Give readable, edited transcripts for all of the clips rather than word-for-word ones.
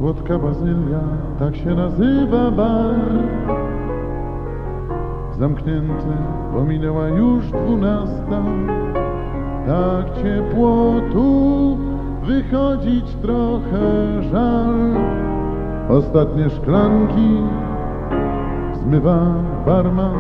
Słodka bazylia, tak się nazywa bar. Zamknięty, bo minęła już 12. Tak ciepło tu, wychodzić trochę żal. Ostatnie szklanki zmywa barman.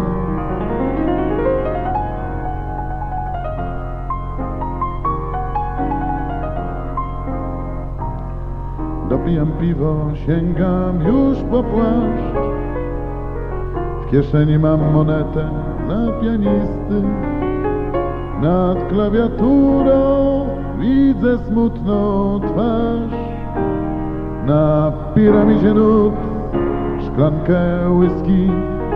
Dopijam piwo, sięgam już po płaszcz. W kieszeni mam monetę na pianisty. Nad klawiaturą widzę smutną twarz. Na piramidzie nóg szklankę whisky.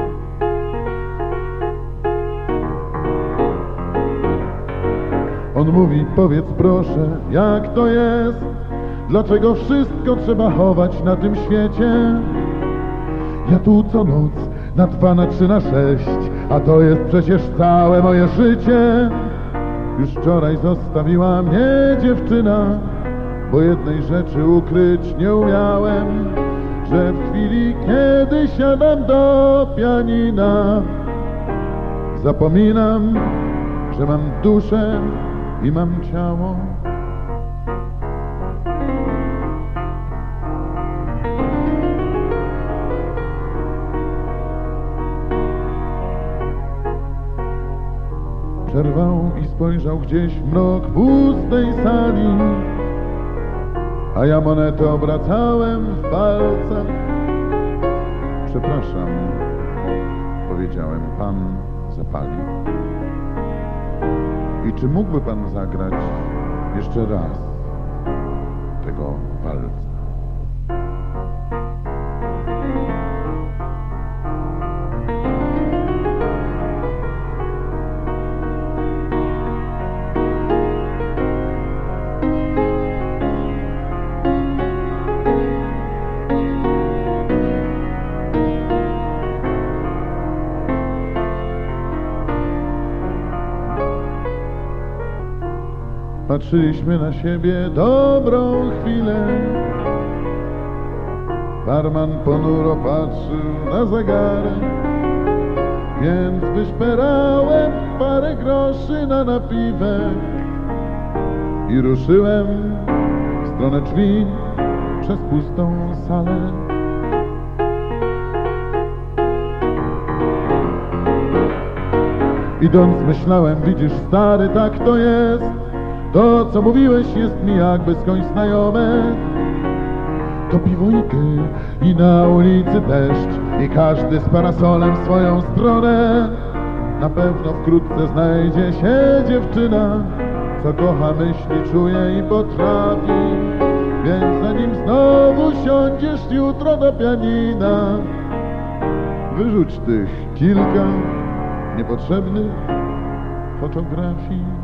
On mówi, powiedz proszę, jak to jest? Dlaczego wszystko trzeba chować na tym świecie? Ja tu co noc na 2, na 3, na 6, a to jest przecież całe moje życie. Już wczoraj zostawiła mnie dziewczyna, bo jednej rzeczy ukryć nie umiałem, że w chwili, kiedy siadam do pianina, zapominam, że mam duszę i mam ciało. Przerwał i spojrzał gdzieś w mrok pustej sali, a ja monetę obracałem w palcach. Przepraszam, powiedziałem, pan zapali? I czy mógłby pan zagrać jeszcze raz tego walca? Patrzyliśmy na siebie dobrą chwilę. Barman ponuro patrzył na zegarek, więc wyszperałem parę groszy na napiwek i ruszyłem w stronę drzwi przez pustą salę. Idąc myślałem, widzisz stary, tak to jest. To, co mówiłeś, jest mi jakby skądś znajome. To piwo i gry, i na ulicy deszcz, i każdy z parasolem w swoją stronę. Na pewno wkrótce znajdzie się dziewczyna, co kocha, myśli, czuje i potrafi. Więc zanim znowu siądziesz jutro do pianina, wyrzuć tych kilka niepotrzebnych fotografii.